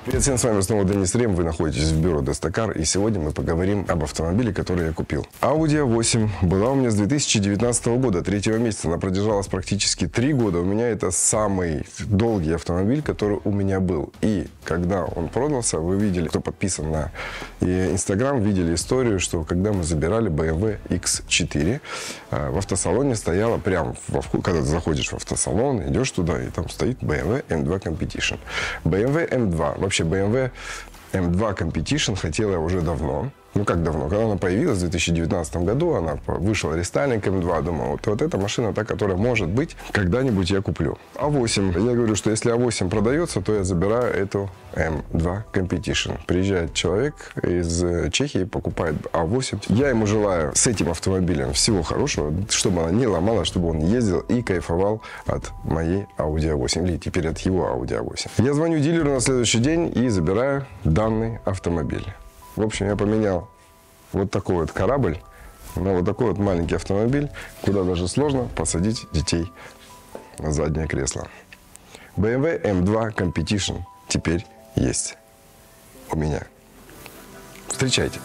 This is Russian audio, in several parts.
Привет всем, с вами снова Денис Рем, вы находитесь в бюро Дестакар, и сегодня мы поговорим об автомобиле, который я купил. Audi A8 была у меня с 2019 года, 3 месяца, она продержалась практически 3 года. У меня это самый долгий автомобиль, который у меня был. И когда он продался, вы видели, кто подписан на Instagram, видели историю, что когда мы забирали BMW X4, в автосалоне стояла прям, когда ты заходишь в автосалон, идешь туда, и там стоит BMW M2 Competition. BMW M2, вообще BMW M2 Competition хотела я уже давно. Ну как давно? Когда она появилась в 2019 году, она вышла рестайлинг M2, думаю, вот эта машина, та, которая, может быть, когда-нибудь я куплю. А8. Я говорю, что если А8 продается, то я забираю эту M2 Competition. Приезжает человек из Чехии, покупает А8. Я ему желаю с этим автомобилем всего хорошего, чтобы она не ломала, чтобы он ездил и кайфовал от моей Audi A8, или теперь от его Audi A8. Я звоню дилеру на следующий день и забираю данный автомобиль. В общем, я поменял вот такой вот корабль на вот такой вот маленький автомобиль, куда даже сложно посадить детей на заднее кресло. BMW M2 Competition теперь есть у меня. Встречайте!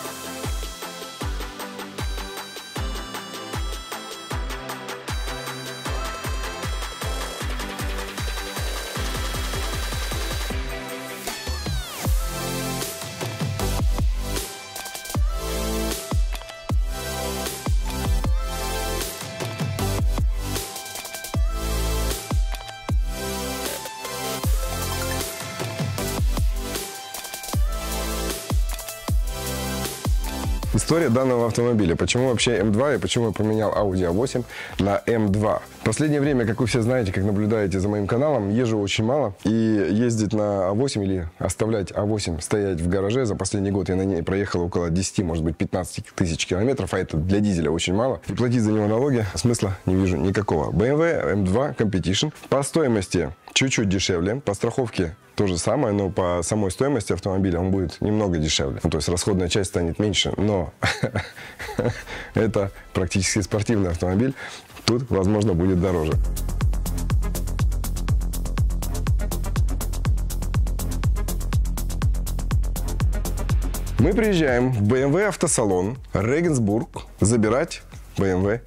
История данного автомобиля. Почему вообще М2 и почему я поменял Audi A8 на М2? В последнее время, как вы все знаете, как наблюдаете за моим каналом, езжу очень мало. И ездить на А8 или оставлять А8 стоять в гараже, за последний год я на ней проехал около 10, может быть, 15 тысяч километров, а это для дизеля очень мало. И платить за него налоги смысла не вижу никакого. BMW M2 Competition по стоимости чуть-чуть дешевле, по страховке то же самое, но по самой стоимости автомобиля он будет немного дешевле. Ну, то есть расходная часть станет меньше, но это практически спортивный автомобиль. Тут, возможно, будет дороже. Мы приезжаем в BMW автосалон Регенсбург забирать BMW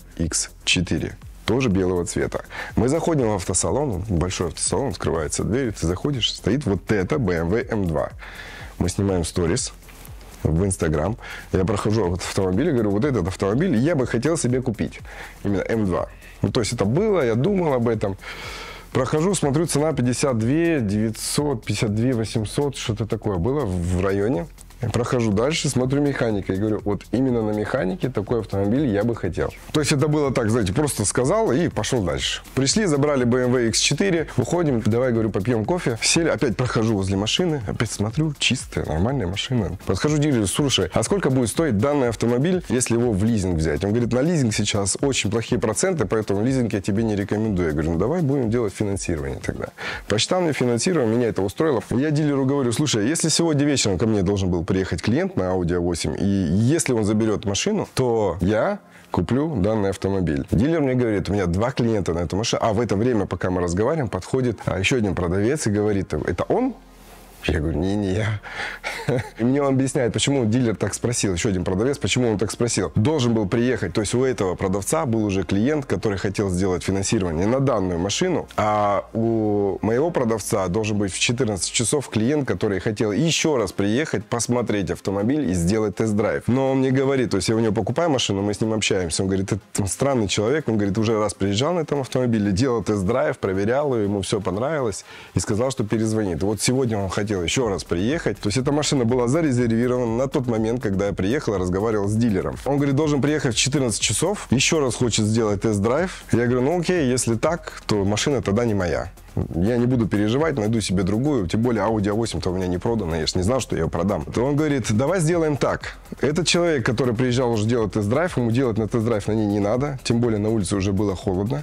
X4. Тоже белого цвета. Мы заходим в автосалон, большой автосалон, открывается дверь, ты заходишь, стоит вот это BMW M2. Мы снимаем сторис в Instagram. Я прохожу от автомобиля, говорю, вот этот автомобиль я бы хотел себе купить. Именно M2. Ну, то есть это было, я думал об этом. Прохожу, смотрю, цена 52 900, 52 800, что-то такое было в районе. Прохожу дальше, смотрю механика и говорю, вот именно на механике такой автомобиль я бы хотел. То есть это было так, знаете, просто сказал и пошел дальше. Пришли, забрали BMW X4, уходим, давай, говорю, попьем кофе. Сели, опять прохожу возле машины, опять смотрю, чистая, нормальная машина. Подхожу к дилеру, слушай, а сколько будет стоить данный автомобиль, если его в лизинг взять? Он говорит, на лизинг сейчас очень плохие проценты, поэтому лизинг я тебе не рекомендую. Я говорю, ну давай будем делать финансирование тогда. Посчитал мне финансирование, меня это устроило. Я дилеру говорю, слушай, если сегодня вечером ко мне должен был приехать клиент на Audi A8, и если он заберет машину, то я куплю данный автомобиль. Дилер мне говорит, у меня 2 клиента на эту машину, а в это время, пока мы разговариваем, подходит еще один продавец и говорит, это он? Я говорю, не я. И мне он объясняет, почему дилер так спросил, еще один продавец, почему он так спросил. Должен был приехать, то есть у этого продавца был уже клиент, который хотел сделать финансирование на данную машину, а у моего продавца должен быть в 14 часов клиент, который хотел еще раз приехать, посмотреть автомобиль и сделать тест-драйв. Но он мне говорит, то есть я у него покупаю машину, мы с ним общаемся, он говорит, это странный человек, он говорит, уже раз приезжал на этом автомобиле, делал тест-драйв, проверял, ему все понравилось и сказал, что перезвонит. Вот сегодня он хотел еще раз приехать. То есть эта машина была зарезервирована на тот момент, когда я приехал и разговаривал с дилером. Он говорит, должен приехать в 14 часов, еще раз хочет сделать тест-драйв. Я говорю, ну окей, если так, то машина тогда не моя. Я не буду переживать, найду себе другую. Тем более Audi A8-то у меня не продана, я же не знал, что я ее продам. То он говорит, давай сделаем так. Этот человек, который приезжал уже делать тест-драйв, ему делать на тест-драйв на ней не надо. Тем более на улице уже было холодно,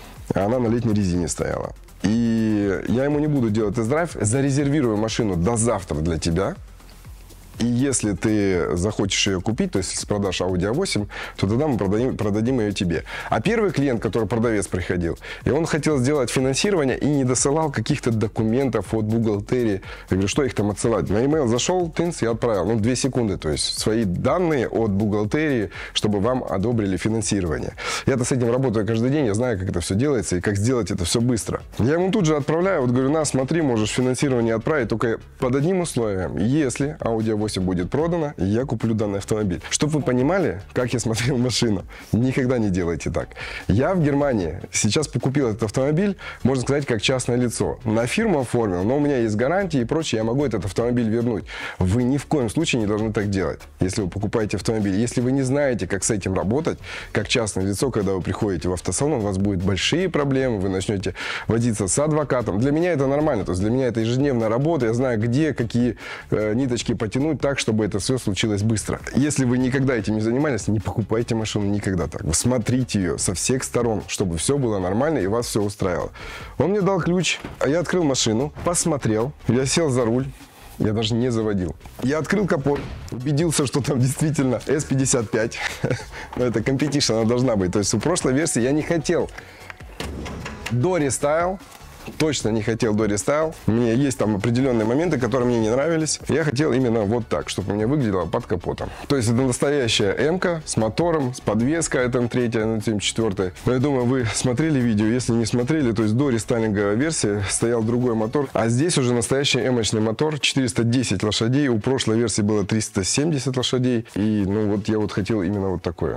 а она на летней резине стояла. И я ему не буду делать тест-драйв, зарезервирую машину до завтра для тебя. И если ты захочешь ее купить, то есть если продашь Audi A8, то тогда мы продадим ее тебе. А первый клиент, который продавец приходил, и он хотел сделать финансирование и не досылал каких-то документов от бухгалтерии. Я говорю, что их там отсылать? На e-mail зашел, тынц, я отправил. 2 секунды, то есть свои данные от бухгалтерии, чтобы вам одобрили финансирование. Я-то с этим работаю каждый день, я знаю, как это все делается и как сделать это все быстро. Я ему тут же отправляю, вот говорю, на, смотри, можешь финансирование отправить, только под одним условием. Если Audi A8 будет продано, я куплю данный автомобиль. Чтобы вы понимали, как я смотрел машину, никогда не делайте так. Я в Германии сейчас покупил этот автомобиль, можно сказать, как частное лицо. На фирму оформил, но у меня есть гарантии и прочее, я могу этот автомобиль вернуть. Вы ни в коем случае не должны так делать, если вы покупаете автомобиль. Если вы не знаете, как с этим работать, как частное лицо, когда вы приходите в автосалон, у вас будут большие проблемы, вы начнете возиться с адвокатом. Для меня это нормально, то есть для меня это ежедневная работа, я знаю, где, какие ниточки потянуть так, чтобы это все случилось быстро. Если вы никогда этим не занимались, не покупайте машину никогда так. Вы смотрите ее со всех сторон, чтобы все было нормально и вас все устраивало. Он мне дал ключ, а я открыл машину, посмотрел, я сел за руль. Я даже не заводил. Я открыл капот, убедился, что там действительно S55. Но это competition, она должна быть. То есть у прошлой версии я не хотел до рестайл. Точно не хотел до рестайл. У меня есть там определенные моменты, которые мне не нравились. Я хотел именно вот так, чтобы у меня выглядело под капотом. То есть это настоящая М-ка с мотором, с подвеской, это М3, М4. Но я думаю, вы смотрели видео. Если не смотрели, то есть до рестайлинговой версии стоял другой мотор. А здесь уже настоящий М-очный мотор, 410 лошадей. У прошлой версии было 370 лошадей. И ну вот я вот хотел именно вот такое.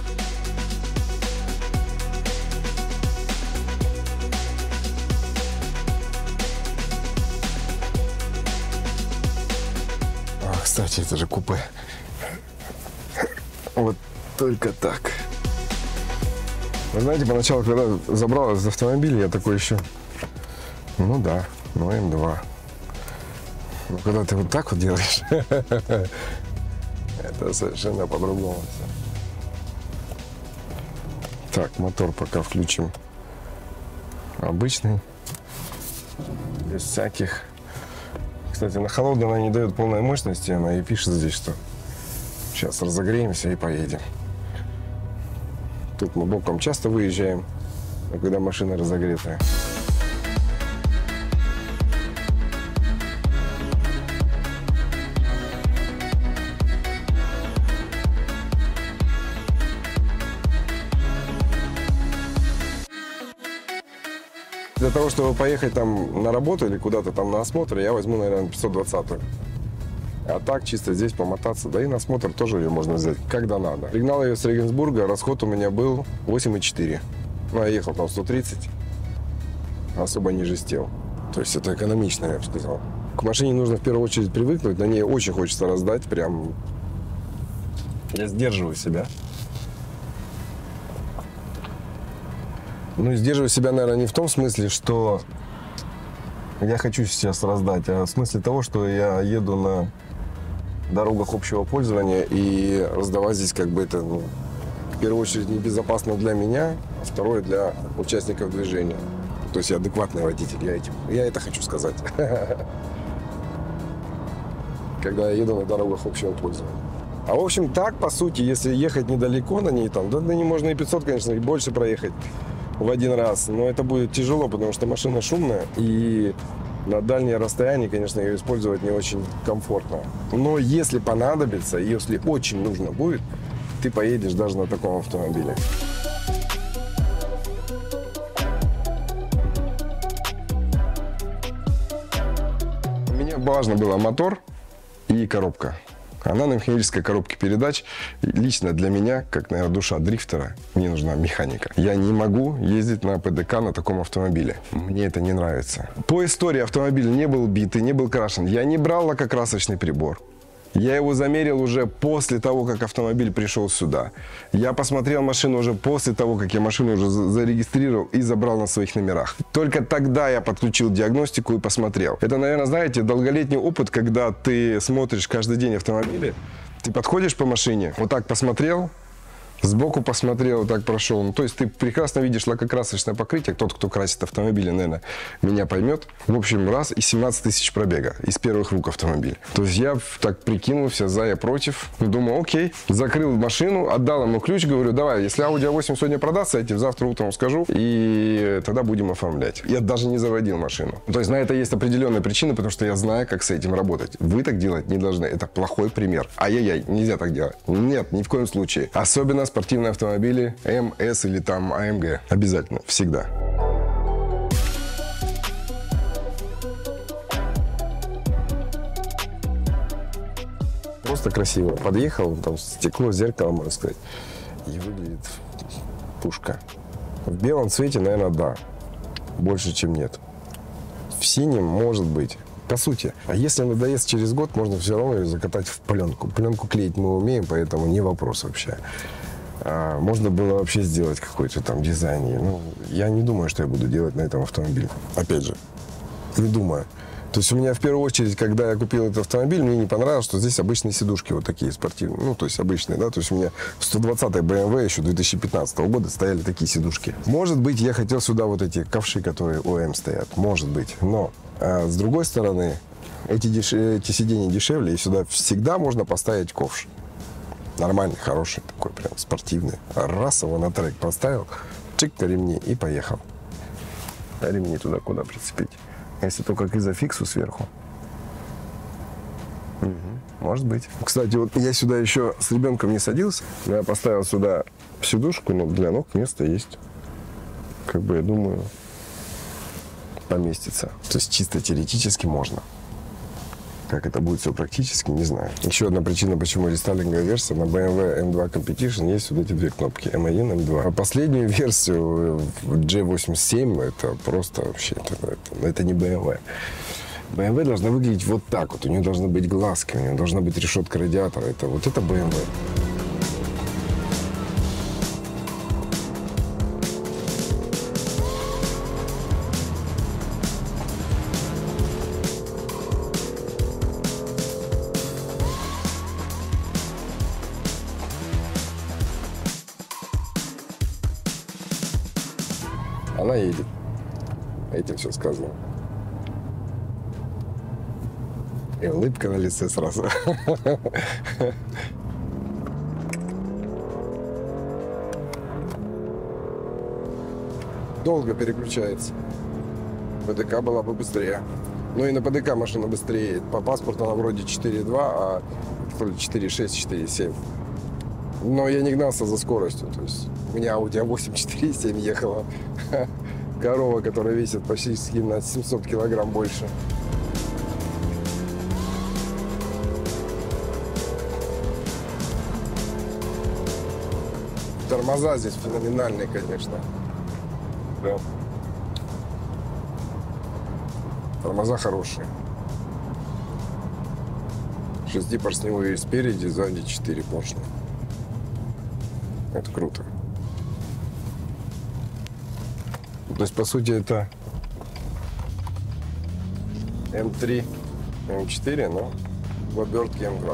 Кстати, это же купе. Вот только так. Вы знаете, поначалу, когда забрал из автомобиля, я такой еще, ну да, ну М2. Но когда ты вот так вот делаешь, это совершенно по-другому все. Так, мотор пока включим обычный, без всяких. Кстати, на холодной она не дает полной мощности, она и пишет здесь, что сейчас разогреемся и поедем. Тут мы боком часто выезжаем, когда машина разогретая. Для того, чтобы поехать там на работу или куда-то там на осмотр, я возьму, наверное, 520-ю. А так, чисто здесь помотаться. Да и на осмотр тоже ее можно взять, когда надо. Пригнал ее с Регенсбурга, расход у меня был 8,4. Ну, я ехал там 130. Особо не жестел. То есть это экономично, я бы сказал. К машине нужно в первую очередь привыкнуть. На ней очень хочется раздать. Прям я сдерживаю себя. Ну, сдерживаю себя, наверное, не в том смысле, что я хочу сейчас раздать, а в смысле того, что я еду на дорогах общего пользования и раздавать здесь как бы это, ну, в первую очередь небезопасно для меня, а второе для участников движения. То есть я адекватный водитель, я это хочу сказать. Когда я еду на дорогах общего пользования. А в общем так, по сути, если ехать недалеко на ней, там, да на ней можно и 500, конечно, и больше проехать в один раз, но это будет тяжело, потому что машина шумная, и на дальнее расстояние, конечно, ее использовать не очень комфортно. Но если понадобится, если очень нужно будет, ты поедешь даже на таком автомобиле. Мне важно было мотор и коробка. Она на механической коробке передач. Лично для меня, как, наверное, душа дрифтера, мне нужна механика. Я не могу ездить на ПДК на таком автомобиле. Мне это не нравится. По истории автомобиль не был битый, не был крашен. Я не брал лакокрасочный прибор. Я его замерил уже после того, как автомобиль пришел сюда. Я посмотрел машину уже после того, как я машину уже зарегистрировал и забрал на своих номерах. Только тогда я подключил диагностику и посмотрел. Это, наверное, знаете, долголетний опыт, когда ты смотришь каждый день автомобили. Ты подходишь по машине, вот так посмотрел, Сбоку посмотрел, так прошел. Ну, то есть ты прекрасно видишь лакокрасочное покрытие. Тот, кто красит автомобили, наверное, меня поймет. В общем, раз и 17 тысяч пробега из первых рук автомобиля. То есть я так прикинул, все за и против. Думаю, окей. Закрыл машину, отдал ему ключ, говорю, давай, если Audi A8 сегодня продастся, я тебе завтра утром скажу, и тогда будем оформлять. Я даже не заводил машину. То есть на это есть определенные причины, потому что я знаю, как с этим работать. Вы так делать не должны. Это плохой пример. Ай-яй-яй, нельзя так делать. Нет, ни в коем случае. Особенно спортивные автомобили М, С или там АМГ. Обязательно, всегда. Просто красиво. Подъехал, там стекло, зеркало, можно сказать. И выглядит пушка. В белом цвете, наверное, да. Больше, чем нет. В синем может быть. По сути. А если надоест через год, можно все равно ее закатать в пленку. Пленку клеить мы умеем, поэтому не вопрос вообще. Можно было вообще сделать какой-то там дизайн. Ну, я не думаю, что я буду делать на этом автомобиле. Опять же, не думаю. То есть у меня в первую очередь, когда я купил этот автомобиль, мне не понравилось, что здесь обычные сидушки вот такие спортивные. Ну, то есть обычные, да. То есть у меня в 120-й BMW еще 2015 года стояли такие сидушки. Может быть, я хотел сюда вот эти ковши, которые у М стоят. Может быть. Но с другой стороны, эти сиденья дешевле, и сюда всегда можно поставить ковш. Нормальный, хороший, такой прям спортивный. Раз его на трек поставил, чик на ремни и поехал. А ремни туда куда прицепить? Если только к изофиксу сверху. Угу, может быть. Кстати, вот я сюда еще с ребенком не садился, но я поставил сюда сидушку, но для ног место есть. Как бы, я думаю, поместится. То есть чисто теоретически можно. Как это будет все практически, не знаю. Еще одна причина, почему рестайлинговая версия на BMW M2 Competition есть вот эти две кнопки M1, M2. А последнюю версию G87 это просто вообще, это не BMW. BMW должна выглядеть вот так вот. У нее должны быть глазки, у нее должна быть решетка радиатора. Это BMW. Она едет. Этим все сказано. И улыбка на лице сразу. Долго переключается. ПДК была бы быстрее. Ну и на ПДК машина быстрее едет. По паспорту она вроде 4.2, а то ли 4.6, 4.7. Но я не гнался за скоростью. То есть у меня Audi A8 4.7 ехала. Корова, которая весит почти на 700 килограмм больше. Тормоза здесь феноменальные, конечно. Да. Тормоза хорошие. 6-поршневые спереди, сзади 4 поршня. Это круто. То есть, по сути, это М3, М4, но в обертке М2.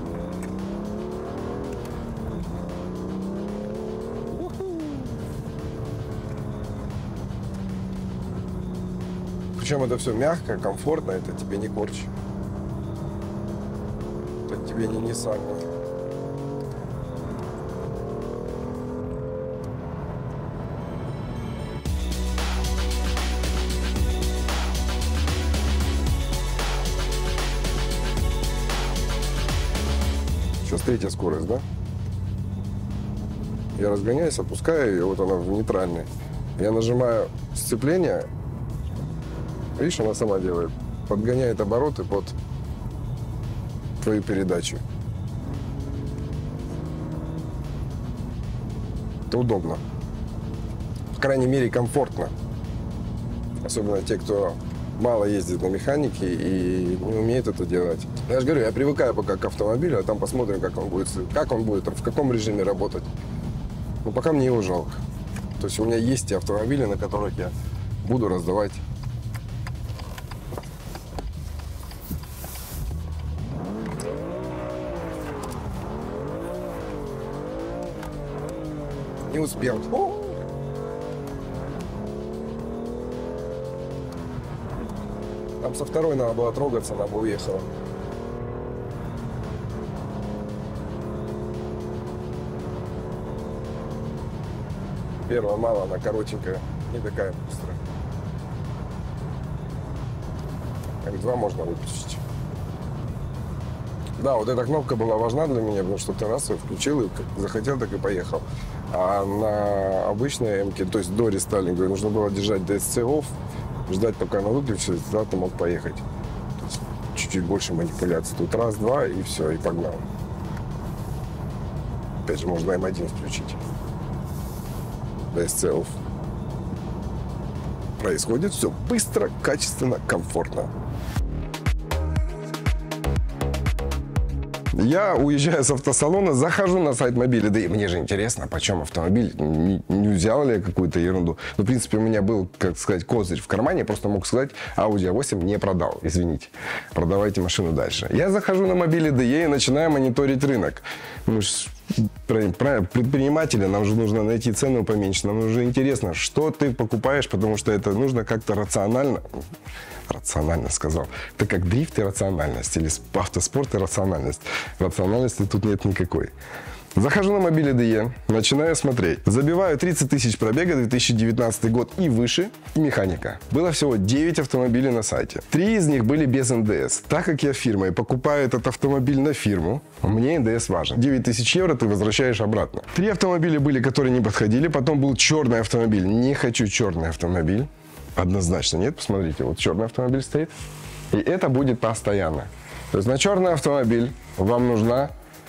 Причем это все мягко, комфортно, это тебе не корч. Это тебе не Nissan. Сейчас третья скорость, да? Я разгоняюсь, опускаю ее, вот она в нейтральной. Я нажимаю сцепление, видишь, она сама делает. Подгоняет обороты под твою передачу. Это удобно. По крайней мере, комфортно. Особенно те, кто мало ездит на механике и не умеет это делать. Я же говорю, я привыкаю пока к автомобилю, а там посмотрим, как он будет, в каком режиме работать. Но пока мне его жалко. То есть у меня есть те автомобили, на которых я буду раздавать. Не успел. Там со второй надо было трогаться, она бы уехала. Первая мало, она коротенькая, не такая быстрая. Два можно выключить. Да, вот эта кнопка была важна для меня, потому что ты раз ее включил и как захотел, так и поехал. А на обычной М-ке, то есть до рестайлинга, нужно было держать DSC off, ждать, пока она выключится, и тогда ты мог поехать. То есть чуть-чуть больше манипуляций. Тут раз, два, и все, и погнал. Опять же, можно М1 включить. DSC off. Происходит все быстро, качественно, комфортно. Я, уезжая с автосалона, захожу на сайт Мобили. Да и мне же интересно, почем автомобиль. Не взял ли я какую-то ерунду. Ну, в принципе, у меня был, как сказать, козырь в кармане. Я просто мог сказать, Audi A8 не продал. Извините. Продавайте машину дальше. Я захожу на Мобили DE и начинаю мониторить рынок. Мы же предприниматели, нам же нужно найти цену поменьше. Нам уже интересно, что ты покупаешь, потому что это нужно как-то рационально. Рационально сказал. Это как дрифт и рациональность. Или автоспорт и рациональность. Рациональности тут нет никакой. Захожу на Мобили DE, начинаю смотреть. Забиваю 30 тысяч пробега, 2019 год и выше, и механика. Было всего 9 автомобилей на сайте. 3 из них были без НДС. Так как я фирма и покупаю этот автомобиль на фирму, мне НДС важен. 9 тысяч евро ты возвращаешь обратно. 3 автомобиля были, которые не подходили. Потом был черный автомобиль. Не хочу черный автомобиль. Однозначно нет. Посмотрите, вот черный автомобиль стоит. И это будет постоянно. То есть на черный автомобиль вам нужна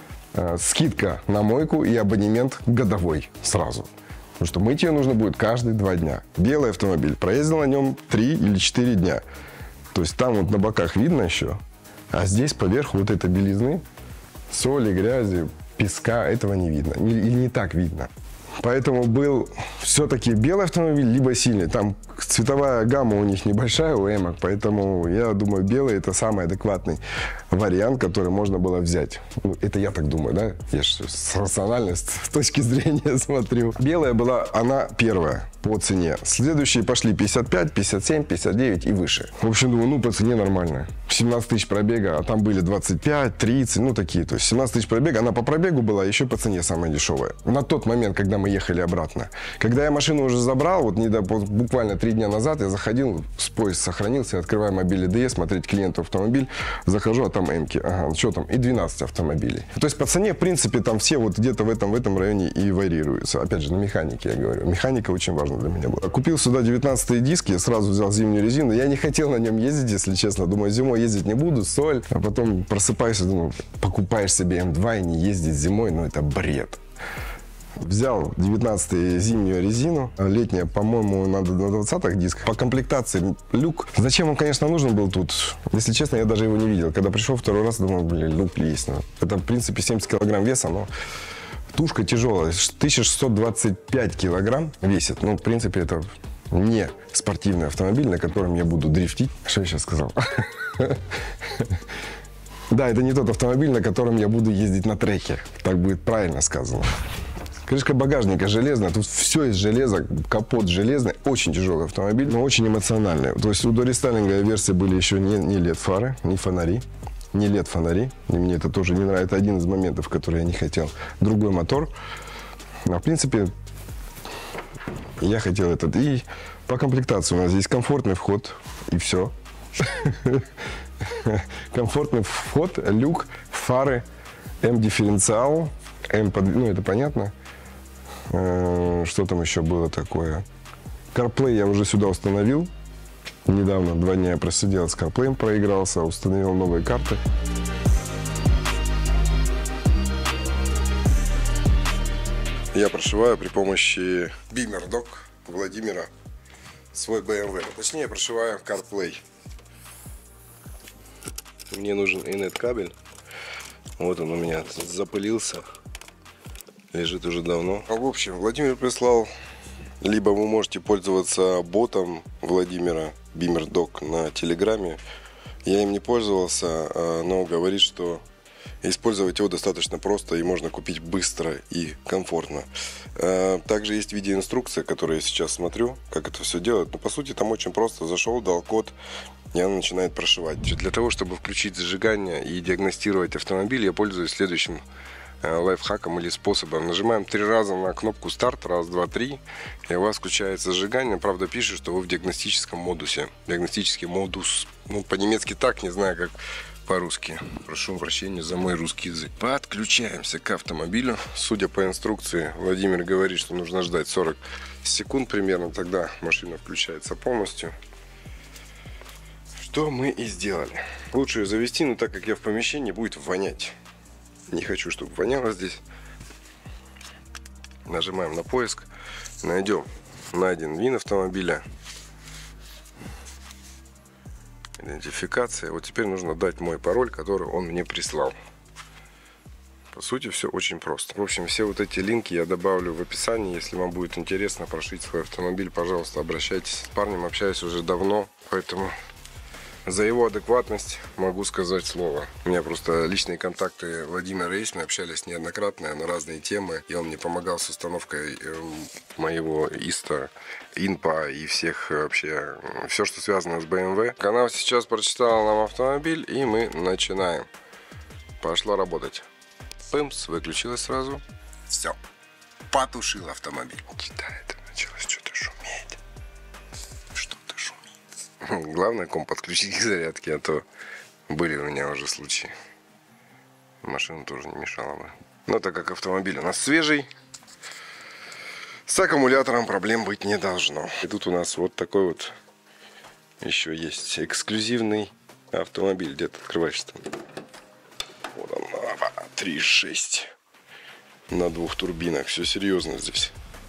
скидка на мойку и абонемент годовой сразу. Потому что мыть ее нужно будет каждые 2 дня. Белый автомобиль. Проездил на нем 3 или 4 дня. То есть там вот на боках видно еще. А здесь поверх вот этой белизны, соли, грязи, песка, этого не видно. Или не так видно. Поэтому был все-таки белый автомобиль, либо синий. Там цветовая гамма у них небольшая, у эмок, поэтому я думаю, белый это самый адекватный вариант, который можно было взять. Ну, это я так думаю, да? Я же с рациональности с точки зрения смотрю. Белая была она первая по цене. Следующие пошли 55, 57, 59 и выше. В общем, думаю, ну по цене нормально. 17 тысяч пробега, а там были 25, 30, ну такие. То есть 17 тысяч пробега, она по пробегу была, еще по цене самая дешевая. На тот момент, когда мы ехали обратно. Когда я машину уже забрал, вот буквально 3 дня назад я заходил, с поезд сохранился, открываю Мобили DE, смотреть клиенту автомобиль, захожу, а там М-ки, ага, что там, и 12 автомобилей. То есть по цене, в принципе, там все вот где-то в этом районе и варьируются. Опять же, на механике я говорю. Механика очень важна для меня была. Купил сюда 19-е диски, сразу взял зимнюю резину. Я не хотел на нем ездить, если честно. Думаю, зимой ездить не буду, соль. А потом просыпаюсь и думаю, покупаешь себе М2 и не ездить зимой, ну это бред. Взял 19-ю зимнюю резину, летняя, по-моему, надо на 20-х дисках. По комплектации люк. Зачем он, конечно, нужен был тут? Если честно, я даже его не видел. Когда пришел второй раз, думал, блин, люк есть. Это, в принципе, 70 килограмм веса, но тушка тяжелая. 1625 килограмм весит. Ну, в принципе, это не спортивный автомобиль, на котором я буду дрифтить. Что я сейчас сказал? Да, это не тот автомобиль, на котором я буду ездить на треке. Так будет правильно сказано. Крышка багажника железная, тут все из железа, капот железный, очень тяжелый автомобиль, но очень эмоциональный. То есть у дорестайлинговой версии были еще не LED-фары, не фонари, не LED-фонари. И мне это тоже не нравится, один из моментов, который я не хотел. Другой мотор. А в принципе, я хотел этот. И по комплектации у нас здесь комфортный вход, и все. Комфортный вход, люк, фары, М-дифференциал, ну это понятно. Что там еще было такое? CarPlay я уже сюда установил. Недавно, 2 дня я просидел с CarPlay, проигрался, установил новые карты. Я прошиваю при помощи Beamer Dock Владимира свой BMW. Точнее, я прошиваю CarPlay. Мне нужен Ethernet кабель. Вот он у меня запылился. Лежит уже давно. В общем, Владимир прислал, либо вы можете пользоваться ботом Владимира BeamerDock на Телеграме. Я им не пользовался, но говорит, что Использовать его достаточно просто и можно купить быстро и комфортно. Также есть видеоинструкция, которую я сейчас смотрю, как это все делать. Но по сути там очень просто. Зашел, дал код, и она начинает прошивать. Для того, чтобы включить зажигание и диагностировать автомобиль, я пользуюсь следующим лайфхаком или способом. Нажимаем 3 раза на кнопку старт, раз, два, три, и у вас включается зажигание. Правда, пишет, что вы в диагностическом модусе. Диагностический модус, ну, по-немецки так, не знаю, как по-русски. Прошу прощения за мой русский язык. Подключаемся к автомобилю. Судя по инструкции, Владимир говорит, что нужно ждать 40 секунд примерно, тогда машина включается полностью. Что мы и сделали. Лучше ее завести, но так как я в помещении, будет вонять. Не хочу, чтобы воняло здесь. Нажимаем на поиск. Найдем найден ВИН автомобиля. Идентификация. Вот теперь нужно дать мой пароль, который он мне прислал. По сути, все очень просто. В общем, все вот эти линки я добавлю в описании. Если вам будет интересно прошить свой автомобиль, пожалуйста, обращайтесь. С парнем общаюсь уже давно, поэтому за его адекватность могу сказать слово. У меня просто личные контакты Владимира есть, мы общались неоднократно на разные темы, и он мне помогал с установкой моего ИСТа, ИНПа и всех вообще, все, что связано с BMW. Канал сейчас прочитал нам автомобиль, и мы начинаем. Пошла работать. Пымс, выключилась сразу. Все. Потушил автомобиль. Читает, началось что-то шуметь. Главное, комп подключить к зарядке, а то были у меня уже случаи. Машина тоже не мешала бы. Но так как автомобиль у нас свежий, с аккумулятором проблем быть не должно. И тут у нас вот такой вот еще есть эксклюзивный автомобиль. Где-то открываешься там. Вот он, 3.6 на 2 турбинах. Все серьезно здесь.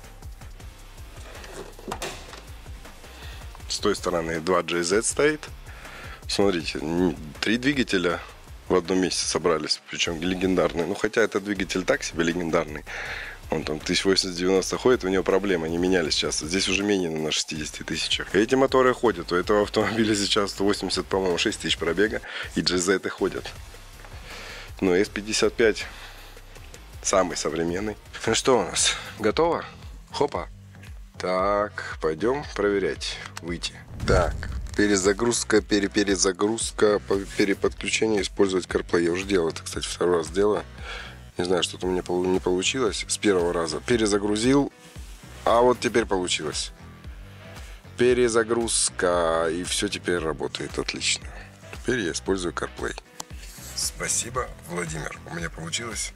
С той стороны 2 GZ стоит. Смотрите, 3 двигателя в одном месте собрались, причем легендарные. Ну, хотя этот двигатель так себе легендарный. Он там 1080-90 ходит, у него проблемы, они менялись часто. Здесь уже менее на 60 тысячах. Эти моторы ходят. У этого автомобиля сейчас 180, по-моему, 6 тысяч пробега. И GZ ходят. Но S55 самый современный. Ну что у нас? Готово? Хопа. Так, пойдем проверять. Выйти. Так, перезагрузка, перезагрузка, переподключение, использовать CarPlay. Я уже делал это, кстати, второй раз делаю. Не знаю, что-то у меня не получилось с первого раза. Перезагрузил, а вот теперь получилось. Перезагрузка, и все теперь работает отлично. Теперь я использую CarPlay. Спасибо, Владимир. У меня получилось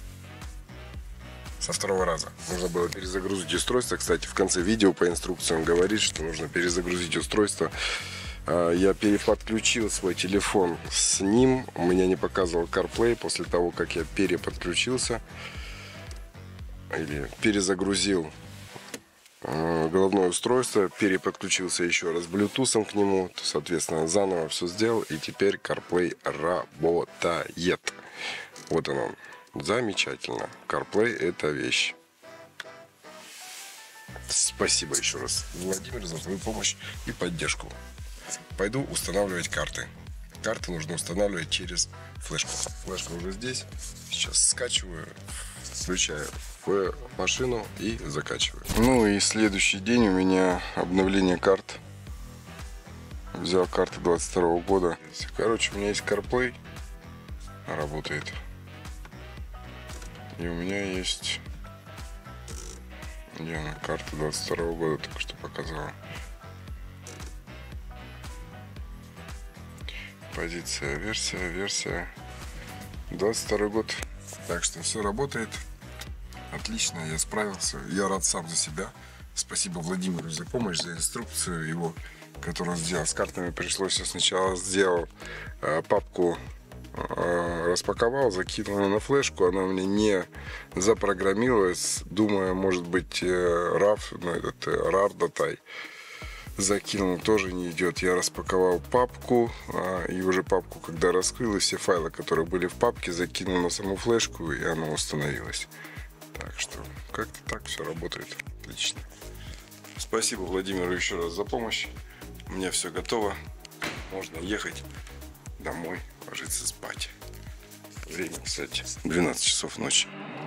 со второго раза. Нужно было перезагрузить устройство. Кстати, в конце видео по инструкциям говорит, что нужно перезагрузить устройство. Я переподключил свой телефон с ним. У меня не показывал CarPlay. После того, как я переподключился или перезагрузил головное устройство, переподключился еще раз Bluetooth к нему, то, соответственно, заново все сделал, и теперь CarPlay работает. Вот он. Замечательно. CarPlay — это вещь. Спасибо еще раз, Владимир, за твою помощь и поддержку. Пойду устанавливать карты. Карты нужно устанавливать через флешку. Флешка уже здесь. Сейчас скачиваю, включаю в машину и закачиваю. Ну и следующий день у меня обновление карт. Взял карты 22 года. Короче, у меня есть CarPlay. Работает. И у меня есть... Где она? Карта 22 года только что показала. Позиция, версия. 22 год. Так что все работает. Отлично, я справился. Я рад сам за себя. Спасибо Владимиру за помощь, за инструкцию его, которую он сделал. С картами пришлось, я сначала сделал папку, распаковал, закинул на флешку, она мне не запрограммировалась, думаю, может быть RAR, но этот RAR датай закинул, тоже не идет. Я распаковал папку, и уже папку, когда раскрыл, и все файлы, которые были в папке, закинул на саму флешку, и она установилась. Так что как-то так все работает отлично. Спасибо Владимиру еще раз за помощь. У меня все готово, можно ехать домой, ложиться спать. Время, кстати, 12 часов ночи.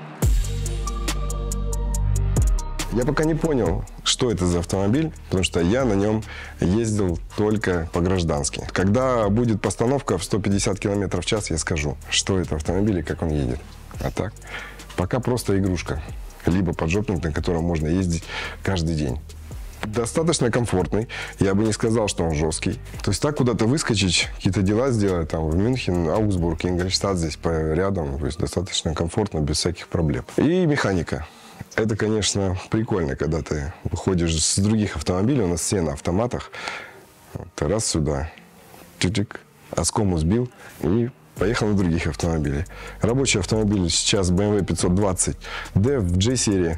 Я пока не понял, что это за автомобиль, потому что я на нем ездил только по-граждански. Когда будет постановка в 150 км в час, я скажу, что это автомобиль и как он едет. А так, пока просто игрушка. Либо поджопник, на котором можно ездить каждый день. Достаточно комфортный. Я бы не сказал, что он жесткий. То есть так куда-то выскочить, какие-то дела сделать, там в Мюнхен, Аугсбург, Ингольштадт здесь рядом. То есть достаточно комфортно, без всяких проблем. И механика. Это, конечно, прикольно, когда ты выходишь с других автомобилей. У нас все на автоматах. Ты раз сюда, чик-чик, оскому сбил и поехал на других автомобилях. Рабочий автомобиль сейчас BMW 520D в J-серии.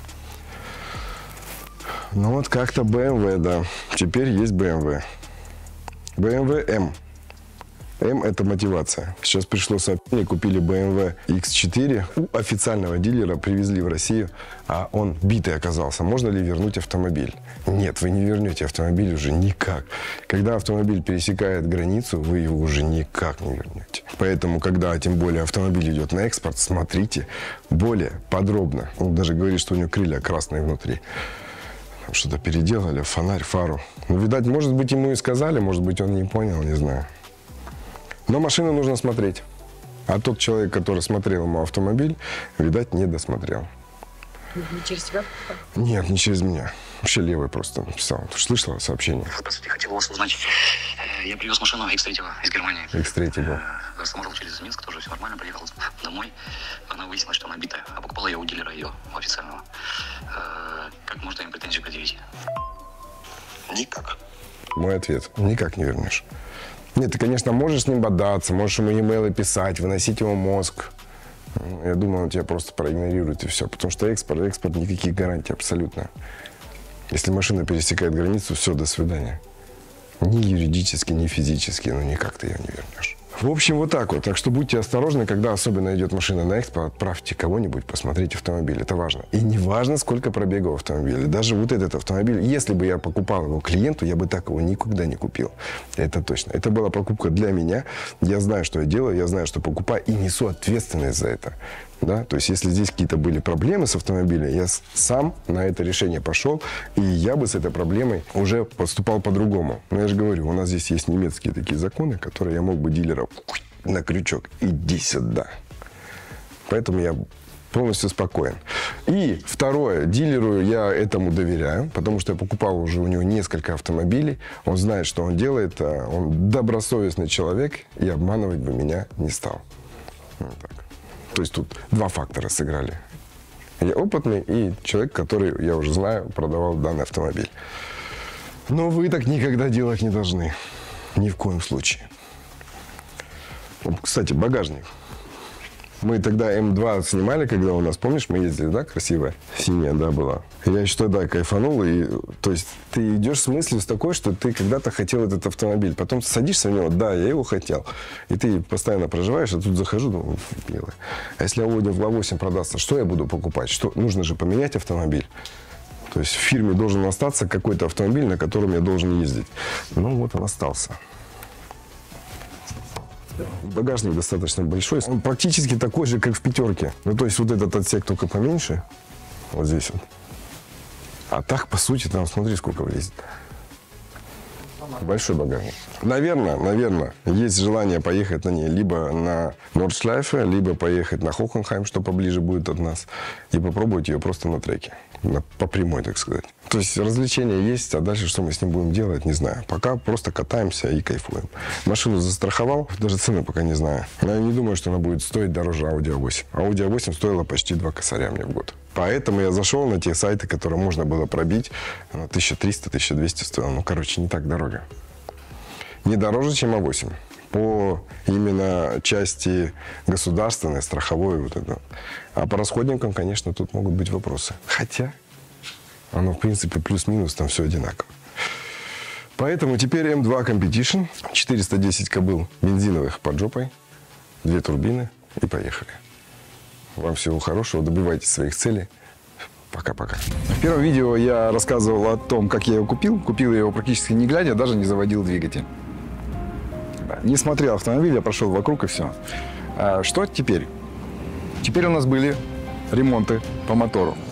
Ну вот как-то BMW, да. Теперь есть BMW. BMW M. M – это мотивация. Сейчас пришло сообщение, купили BMW X4. У официального дилера привезли в Россию, а он битый оказался. Можно ли вернуть автомобиль? Нет, вы не вернете автомобиль уже никак. Когда автомобиль пересекает границу, вы его уже никак не вернете. Поэтому, когда тем более автомобиль идет на экспорт, смотрите более подробно. Он даже говорит, что у него крылья красные внутри. Что-то переделали, фонарь, фару. Ну, видать, может быть, ему и сказали, может быть, он не понял, не знаю. Но машину нужно смотреть. А тот человек, который смотрел ему автомобиль, видать, не досмотрел. Не через тебя? Нет, не через меня. Вообще левый просто написал. Ты слышала сообщение? Здравствуйте, хотел вас узнать. Я привез машину X3 из Германии. X3 был. Растаможил через Минск, тоже все нормально, приехал домой. Она выяснилась, что она битая, а покупала я у дилера ее официального. Как можно им претензию предъявить? Никак. Мой ответ. Никак не вернешь. Нет, ты, конечно, можешь с ним бодаться, можешь ему e-mail писать, выносить его мозг. Я думаю, он тебя просто проигнорирует и все. Потому что экспорт никаких гарантий абсолютно. Если машина пересекает границу, все, до свидания. Ни юридически, ни физически, ну никак ты ее не вернешь. В общем, вот так вот. Так что будьте осторожны, когда особенно идет машина на экспорт, отправьте кого-нибудь посмотреть автомобиль. Это важно. И не важно, сколько пробега у автомобиля. Даже вот этот автомобиль, если бы я покупал его клиенту, я бы так его никогда не купил. Это точно. Это была покупка для меня. Я знаю, что я делаю, я знаю, что покупаю, и несу ответственность за это. Да? То есть, если здесь какие-то были проблемы с автомобилем, я сам на это решение пошел, и я бы с этой проблемой уже поступал по-другому. Но я же говорю, у нас здесь есть немецкие такие законы, которые я мог бы дилера на крючок. Иди сюда. Поэтому я полностью спокоен. И второе, дилеру я этому доверяю, потому что я покупал уже у него несколько автомобилей. Он знает, что он делает, он добросовестный человек, и обманывать бы меня не стал. Вот так. То есть тут два фактора сыграли. Я опытный и человек, который, я уже знаю, продавал данный автомобиль. Но вы так никогда делать не должны. Ни в коем случае. Кстати, багажник. Мы тогда М2 снимали, когда у нас, помнишь, мы ездили, да, красивая? Синяя, да, была. Я еще тогда кайфанул, и, то есть, ты идешь с мыслью с такой, что ты когда-то хотел этот автомобиль, потом ты садишься в него, да, я его хотел, и ты постоянно проживаешь, а тут захожу, думаю, белый. А если Audi в A8 продастся, что я буду покупать? Что? Нужно же поменять автомобиль. То есть, в фирме должен остаться какой-то автомобиль, на котором я должен ездить. Ну, вот он остался. Багажник достаточно большой. Он практически такой же, как в пятерке. Ну, то есть, вот этот отсек только поменьше. Вот здесь вот. А так, по сути, там, смотри, сколько влезет. Большой багажник. Наверное, есть желание поехать на ней либо на Нордшлайфе, либо поехать на Хокенхайм, что поближе будет от нас, и попробовать ее просто на треке. По прямой, так сказать. То есть развлечения есть, а дальше что мы с ним будем делать, не знаю. Пока просто катаемся и кайфуем. Машину застраховал, даже цены пока не знаю. Но я не думаю, что она будет стоить дороже Audi A8. Audi A8 стоила почти 2 косаря мне в год. Поэтому я зашел на те сайты, которые можно было пробить. 1300-1200 стоило. Ну, короче, не так дорого. Не дороже, чем А8. По именно части государственной, страховой, вот это. А по расходникам, конечно, тут могут быть вопросы. Хотя, оно, в принципе, плюс-минус, там все одинаково. Поэтому теперь М2 Competition. 410 кобыл бензиновых под жопой. 2 турбины. И поехали. Вам всего хорошего. Добивайтесь своих целей. Пока-пока. В первом видео я рассказывал о том, как я его купил. Купил я его практически не глядя, даже не заводил двигатель. Не смотрел автомобиль, я прошел вокруг и все. А что теперь? Теперь у нас были ремонты по мотору.